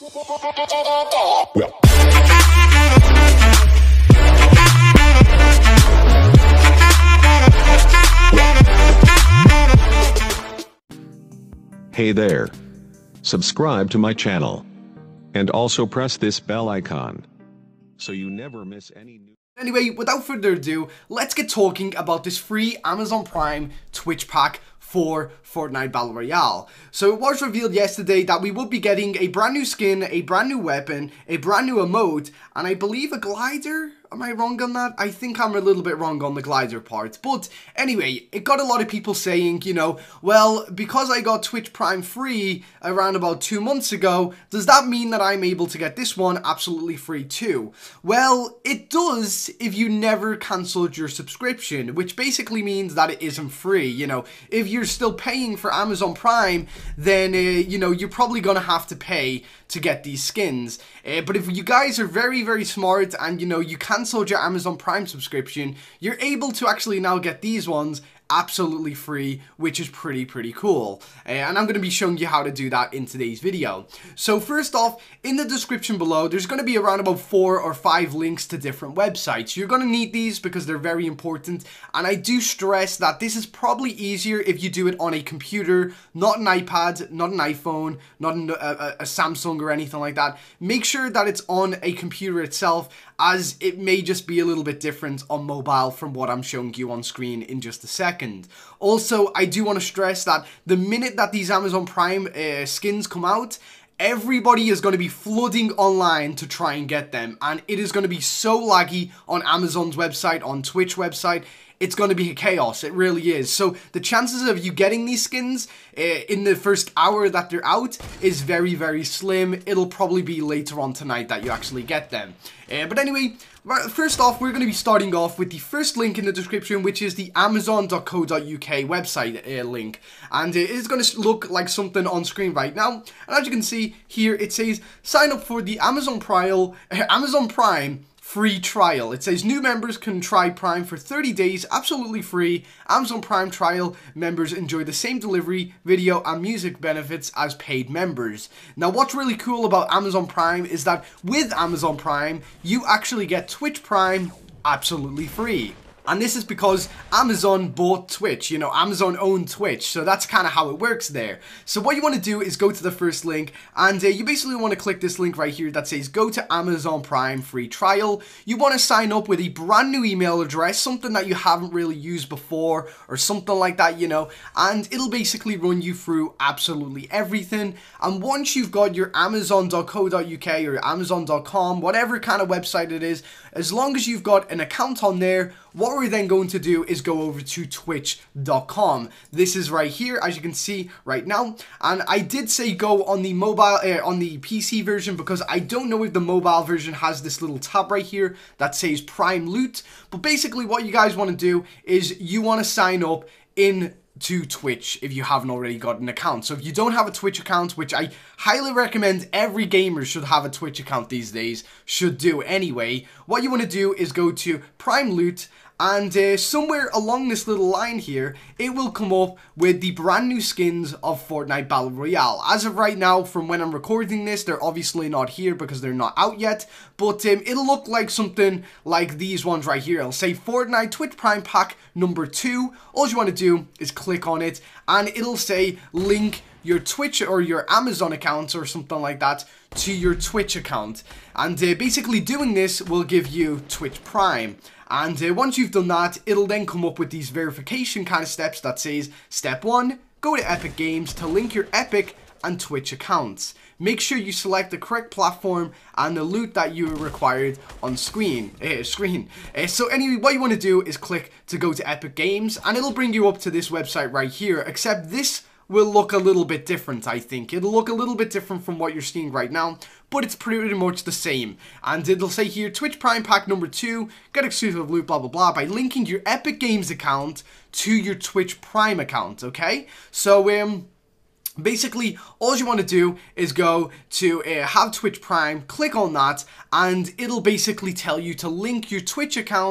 Hey there. Subscribe to my channel. And also press this bell icon so you never miss any new. Anyway, without further ado, let's get talking about this free Amazon Prime Twitch pack for Fortnite Battle Royale. So it was revealed yesterday that we would be getting a brand new skin, a brand new weapon, a brand new emote, and I believe a glider? Am I wrong on that? I think I'm a little bit wrong on the glider part. But anyway, it got a lot of people saying, you know, well, because I got Twitch Prime free around about 2 months ago, does that mean that I'm able to get this one absolutely free too? Well, it does if you never cancelled your subscription, which basically means that it isn't free. You know, if you're still paying for Amazon Prime, then, you know, you're probably going to have to pay to get these skins. But if you guys are very, very smart and, you know, you cancelled your Amazon Prime subscription, you're able to actually now get these ones absolutely free, which is pretty cool. And I'm going to be showing you how to do that in today's video. So first off, in the description below, there's going to be around about 4 or 5 links to different websites. You're going to need these because they're very important, and I do stress that this is probably easier if you do it on a computer, not an iPad, not an iPhone, not a Samsung or anything like that. Make sure that it's on a computer itself, as it may just be a little bit different on mobile from what I'm showing you on screen in just a second. Also, I do want to stress that the minute that these Amazon Prime skins come out, everybody is going to be flooding online to try and get them, and it is going to be so laggy on Amazon's website, on Twitch website. It's going to be chaos, it really is. So the chances of you getting these skins in the first hour that they're out is very, very slim. It'll probably be later on tonight that you actually get them. But anyway, first off, we're going to be starting off with the first link in the description, which is the amazon.co.uk website link. And it is going to look like something on screen right now. And as you can see here, it says, sign up for the Amazon Prime free trial. It says new members can try Prime for 30 days absolutely free. Amazon Prime trial members enjoy the same delivery, video and music benefits as paid members. Now what's really cool about Amazon Prime is that with Amazon Prime you actually get Twitch Prime absolutely free. And this is because Amazon bought Twitch, you know, Amazon owned Twitch, so that's kind of how it works there. So what you want to do is go to the first link, and you basically want to click this link right here that says go to Amazon Prime free trial. You want to sign up with a brand new email address, something that you haven't really used before, or something like that, you know, and it'll basically run you through absolutely everything. And once you've got your amazon.co.uk or amazon.com, whatever kind of website it is, as long as you've got an account on there, what we're then going to do is go over to twitch.com. This is right here, as you can see right now. And I did say go on the mobile, on the PC version, because I don't know if the mobile version has this little tab right here that says Prime Loot. But basically what you guys want to do is you want to sign up to Twitch if you haven't already got an account. So if you don't have a Twitch account, which I highly recommend every gamer should have a Twitch account these days, should do anyway, what you want to do is go to Prime Loot, and somewhere along this little line here, it will come up with the brand new skins of Fortnite Battle Royale. As of right now, from when I'm recording this, they're obviously not here because they're not out yet, but it'll look like something like these ones right here. It'll say Fortnite Twitch Prime Pack number 2. All you want to do is click on it, and it'll say link your Twitch or your Amazon account or something like that to your Twitch account. And basically doing this will give you Twitch Prime. And once you've done that, it'll then come up with these verification kind of steps that says, step 1, go to Epic Games to link your Epic and Twitch accounts. Make sure you select the correct platform and the loot that you required on screen. So anyway, what you want to do is click to go to Epic Games, and it'll bring you up to this website right here, except this will look a little bit different, I think. It'll look a little bit different from what you're seeing right now, but it's pretty much the same. And it'll say here, Twitch Prime Pack number 2, get exclusive loot, blah, blah, blah, by linking your Epic Games account to your Twitch Prime account, okay? So, basically, all you want to do is go to have Twitch Prime, click on that, and it'll basically tell you to link your Twitch account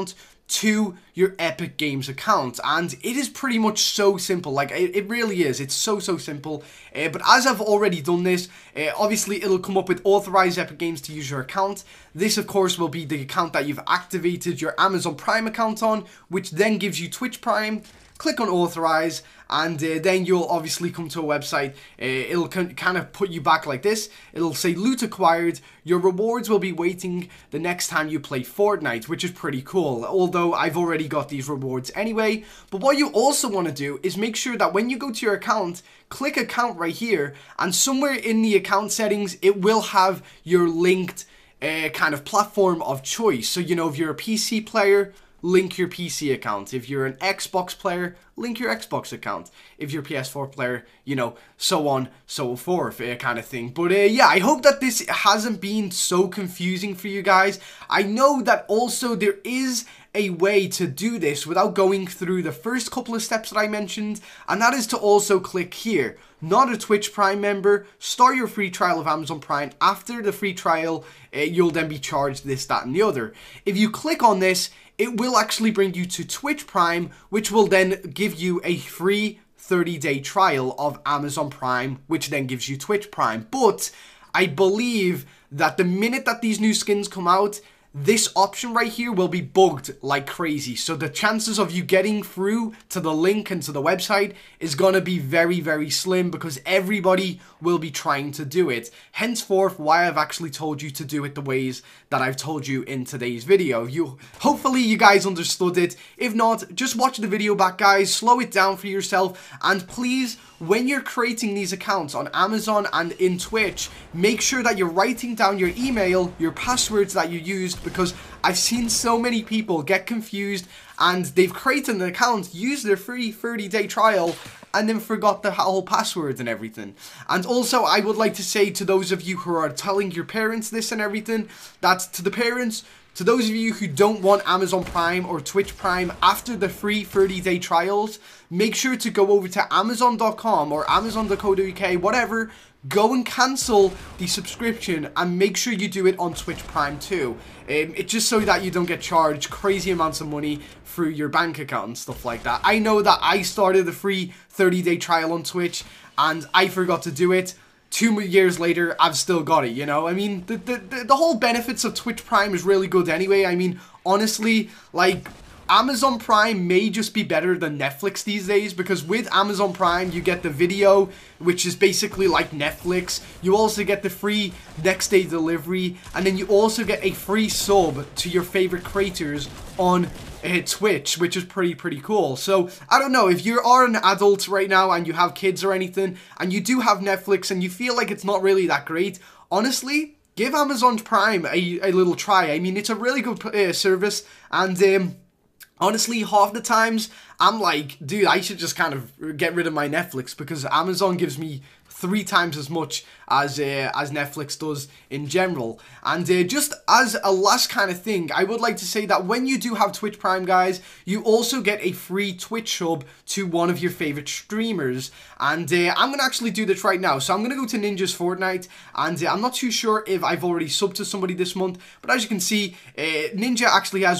to your Epic Games account, and it is pretty much so simple. Like, it really is. It's so simple. But as I've already done this, obviously it'll come up with authorize Epic Games to use your account. This, of course, will be the account that you've activated your Amazon Prime account on, which then gives you Twitch Prime. Click on authorize, and then you'll obviously come to a website. It'll kind of put you back like this. It'll say loot acquired. Your rewards will be waiting the next time you play Fortnite, which is pretty cool, although I've already got these rewards anyway. But what you also want to do is make sure that when you go to your account, click account right here, and somewhere in the account settings it will have your linked kind of platform of choice. So, you know, if you're a PC player, link your PC account. If you're an Xbox player, link your Xbox account. If you're a PS4 player, you know, so on, so forth, kind of thing. But yeah, I hope that this hasn't been so confusing for you guys. I know that also there is a way to do this without going through the first couple of steps that I mentioned, and that is to also click here. Not a Twitch Prime member, start your free trial of Amazon Prime. After the free trial, you'll then be charged this, that, and the other. If you click on this, it will actually bring you to Twitch Prime, which will then give you a free 30-day trial of Amazon Prime, which then gives you Twitch Prime. But I believe that the minute that these new skins come out, this option right here will be bugged like crazy. So the chances of you getting through to the link and to the website is going to be very slim, because everybody will be trying to do it. Henceforth, why I've actually told you to do it the ways that I've told you in today's video. Hopefully you guys understood it. If not, just watch the video back, guys. Slow it down for yourself. And please, when you're creating these accounts on Amazon and in Twitch, make sure that you're writing down your email, your passwords that you used, because I've seen so many people get confused and they've created an account, used their free 30-day trial, and then forgot the whole password and everything. And also, I would like to say to those of you who are telling your parents this and everything, that to the parents, to those of you who don't want Amazon Prime or Twitch Prime after the free 30-day trials, make sure to go over to Amazon.com or Amazon.co.uk, whatever. Go and cancel the subscription and make sure you do it on Twitch Prime too. It's just so that you don't get charged crazy amounts of money through your bank account and stuff like that. I know that I started the free 30-day trial on Twitch and I forgot to do it. 2 years later, I've still got it, you know? I mean, the whole benefits of Twitch Prime is really good anyway. I mean, honestly, like, Amazon Prime may just be better than Netflix these days, because with Amazon Prime you get the video, which is basically like Netflix. You also get the free next day delivery, and then you also get a free sub to your favorite creators on Twitch, which is pretty cool. So I don't know, if you are an adult right now and you have kids or anything, and you do have Netflix and you feel like it's not really that great, honestly, give Amazon Prime a little try. I mean, it's a really good service, and honestly, half the times, I'm like, dude, I should just kind of get rid of my Netflix, because Amazon gives me 3 times as much as Netflix does in general. And just as a last kind of thing, I would like to say that when you do have Twitch Prime, guys, you also get a free Twitch sub to one of your favorite streamers. And I'm going to actually do this right now. So I'm going to go to Ninja's Fortnite, and I'm not too sure if I've already subbed to somebody this month, but as you can see, Ninja actually has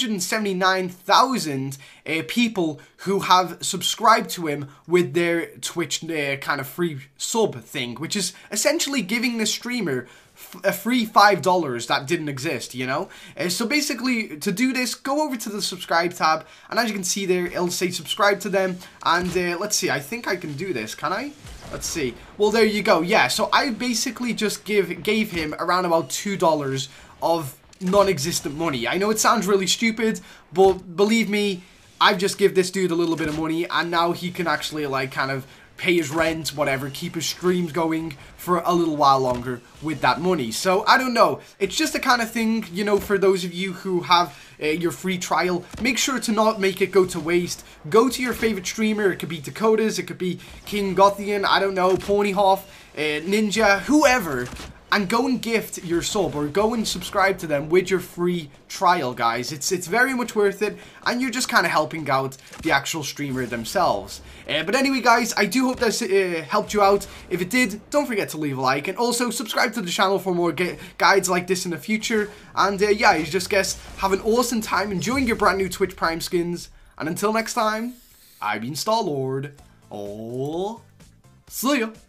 179,000 people who have subscribed to him with their Twitch kind of free sub thing, which is essentially giving the streamer a free $5 that didn't exist, you know? So basically, to do this, go over to the subscribe tab, and as you can see there, it'll say subscribe to them, and let's see, I think I can do this, can I? Let's see. Well, there you go. Yeah, so I basically just gave him around about $2 of non-existent money. I know it sounds really stupid, but believe me, I've just give this dude a little bit of money, and now he can actually, like, kind of pay his rent, whatever, keep his streams going for a little while longer with that money. So, I don't know. It's just the kind of thing, you know, for those of you who have your free trial, make sure to not make it go to waste. Go to your favorite streamer. It could be Dakotas, it could be King Gothian, I don't know, Ponyhoff, Ninja, whoever, and go and gift your sub, or go and subscribe to them with your free trial, guys. It's very much worth it, and you're just kind of helping out the actual streamer themselves. But anyway, guys, I do hope this helped you out. If it did, don't forget to leave a like, and also subscribe to the channel for more guides like this in the future. And yeah, you just guys have an awesome time enjoying your brand new Twitch Prime skins. And until next time, I've been Star Lord. Oh, see ya.